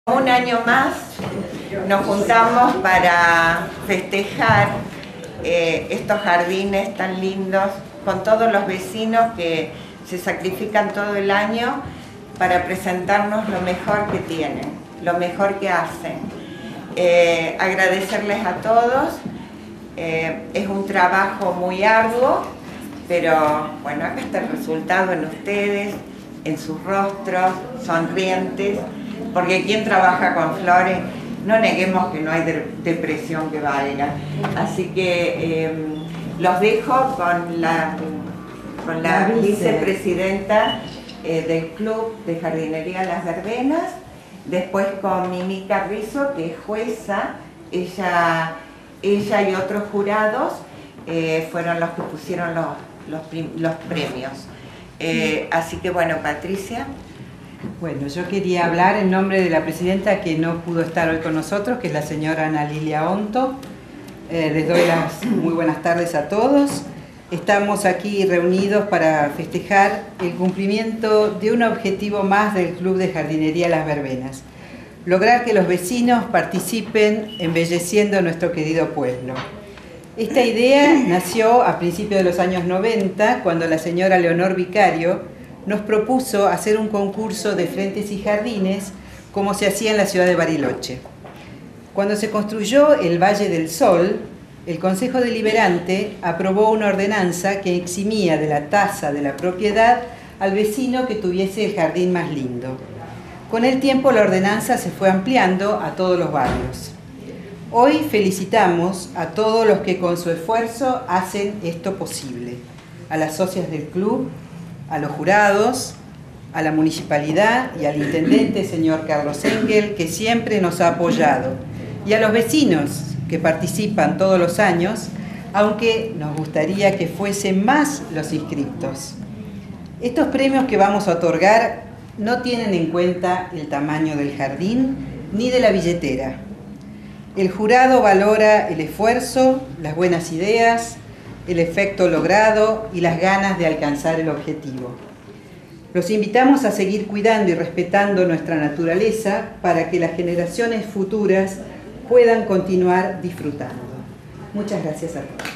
Un año más nos juntamos para festejar estos jardines tan lindos con todos los vecinos que se sacrifican todo el año para presentarnos lo mejor que tienen, lo mejor que hacen. Agradecerles a todos, es un trabajo muy arduo, pero bueno, acá está el resultado en ustedes, en sus rostros sonrientes, porque quien trabaja con flores, no neguemos que no hay depresión que valga. Así que los dejo con la vicepresidenta del Club de Jardinería Las Verbenas, después con Mimi Carrizo, que es jueza, ella y otros jurados fueron los que pusieron los premios. Así que bueno, Patricia. Bueno, yo quería hablar en nombre de la presidenta que no pudo estar hoy con nosotros, que es la señora Ana Lilia Onto. Les doy las muy buenas tardes a todos. Estamos aquí reunidos para festejar el cumplimiento de un objetivo más del Club de Jardinería Las Verbenas: lograr que los vecinos participen embelleciendo nuestro querido pueblo. Esta idea nació a principios de los años 90, cuando la señora Leonor Vicario nos propuso hacer un concurso de frentes y jardines como se hacía en la ciudad de Bariloche. Cuando se construyó el Valle del Sol, el Consejo Deliberante aprobó una ordenanza que eximía de la tasa de la propiedad al vecino que tuviese el jardín más lindo. Con el tiempo la ordenanza se fue ampliando a todos los barrios. Hoy felicitamos a todos los que con su esfuerzo hacen esto posible: a las socias del club, a los jurados, a la municipalidad y al intendente, señor Carlos Engel, que siempre nos ha apoyado, y a los vecinos que participan todos los años, aunque nos gustaría que fuesen más los inscriptos. Estos premios que vamos a otorgar no tienen en cuenta el tamaño del jardín ni de la billetera. El jurado valora el esfuerzo, las buenas ideas, el efecto logrado y las ganas de alcanzar el objetivo. Los invitamos a seguir cuidando y respetando nuestra naturaleza para que las generaciones futuras puedan continuar disfrutando. Muchas gracias a todos.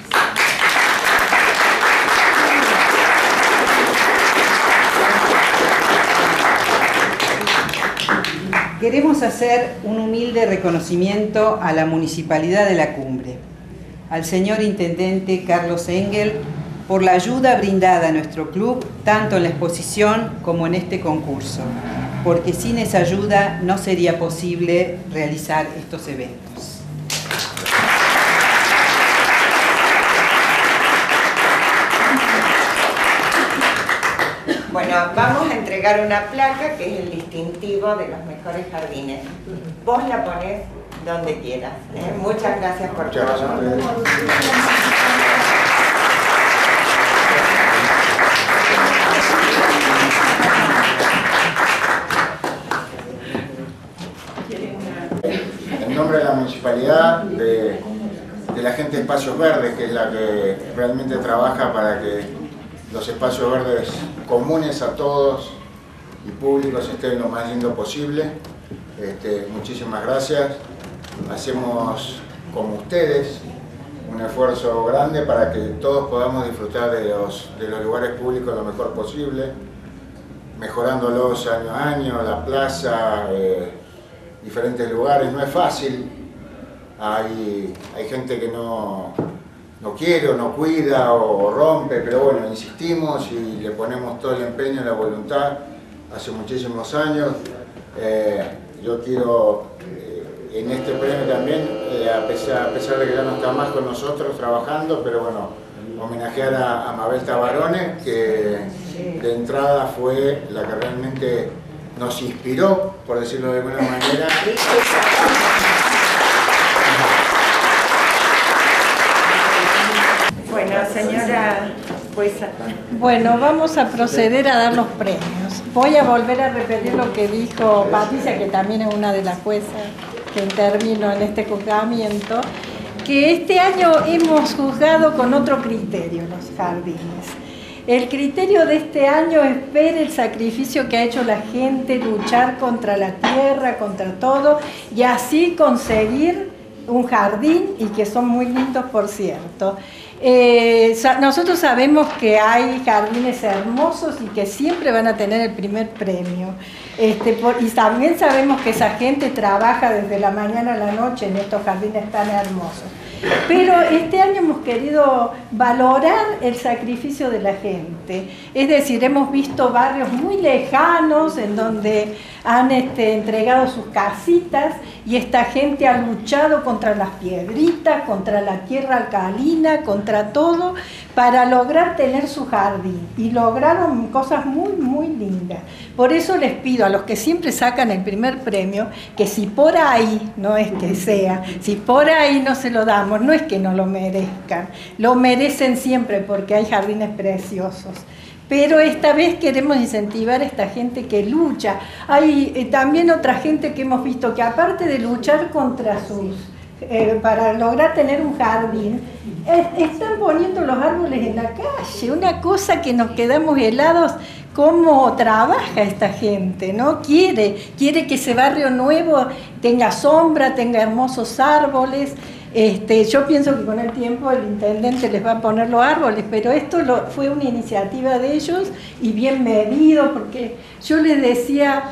Queremos hacer un humilde reconocimiento a la Municipalidad de La Cumbre, al señor Intendente Carlos Engel, por la ayuda brindada a nuestro club, tanto en la exposición como en este concurso, porque sin esa ayuda no sería posible realizar estos eventos. Bueno, vamos a entregar una placa que es el distintivo de los mejores jardines. Vos la ponés donde quieras. Muchas gracias por todo. En nombre de la municipalidad, de la gente de Espacios Verdes, que es la que realmente trabaja para que los espacios verdes comunes a todos y públicos estén lo más lindo posible. Muchísimas gracias. Hacemos, como ustedes, un esfuerzo grande para que todos podamos disfrutar de los lugares públicos lo mejor posible, mejorándolos año a año, la plaza, diferentes lugares. No es fácil, hay gente que no quiere o no cuida o rompe, pero bueno, insistimos y le ponemos todo el empeño y la voluntad hace muchísimos años. Yo quiero en este premio también, a pesar de que ya no está más con nosotros trabajando, pero bueno, homenajear a Mabel Tabarone, que de entrada fue la que realmente nos inspiró, por decirlo de alguna manera. Bueno, señora jueza. Bueno, vamos a proceder a dar los premios. Voy a volver a repetir lo que dijo Patricia, que también es una de las juezas que intervino en este juzgamiento, que este año hemos juzgado con otro criterio los jardines. El criterio de este año es ver el sacrificio que ha hecho la gente, luchar contra la tierra, contra todo, y así conseguir un jardín, y que son muy lindos, por cierto. Nosotros sabemos que hay jardines hermosos y que siempre van a tener el primer premio. Y también sabemos que esa gente trabaja desde la mañana a la noche en estos jardines tan hermosos. Pero este año hemos querido valorar el sacrificio de la gente. Es decir, hemos visto barrios muy lejanos en donde han entregado sus casitas, y esta gente ha luchado contra las piedritas, contra la tierra alcalina, contra todo, para lograr tener su jardín. Y lograron cosas muy, muy lindas. Por eso les pido a los que siempre sacan el primer premio, que si por ahí, no es que sea, si por ahí no se lo damos, no es que no lo merezcan, lo merecen siempre porque hay jardines preciosos. Pero esta vez queremos incentivar a esta gente que lucha. Hay también otra gente que hemos visto que, aparte de luchar contra para lograr tener un jardín, están poniendo los árboles en la calle, una cosa que nos quedamos helados. Cómo trabaja esta gente, ¿no? Quiere que ese barrio nuevo tenga sombra, tenga hermosos árboles. Yo pienso que con el tiempo el intendente les va a poner los árboles, pero esto fue una iniciativa de ellos y bien medido, porque yo les decía,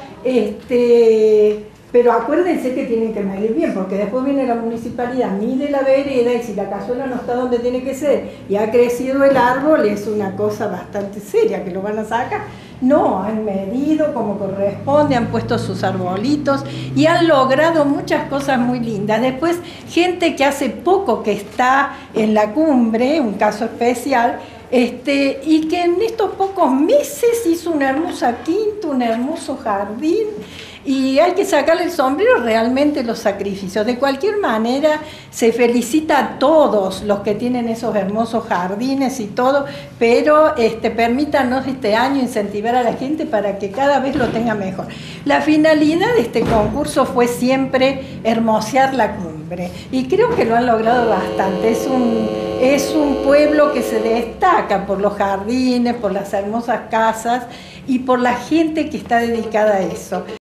pero acuérdense que tienen que medir bien, porque después viene la municipalidad, mide la vereda, y si la cazuela no está donde tiene que ser y ha crecido el árbol, es una cosa bastante seria, que lo van a sacar. No, han medido como corresponde, han puesto sus arbolitos y han logrado muchas cosas muy lindas. Después, gente que hace poco que está en la cumbre, un caso especial, y que en estos pocos meses hizo una hermosa quinta, un hermoso jardín. Y hay que sacarle el sombrero realmente los sacrificios. De cualquier manera, se felicita a todos los que tienen esos hermosos jardines y todo, pero permítanos este año incentivar a la gente para que cada vez lo tenga mejor. La finalidad de este concurso fue siempre hermosear la cumbre, y creo que lo han logrado bastante. Es un pueblo que se destaca por los jardines, por las hermosas casas y por la gente que está dedicada a eso.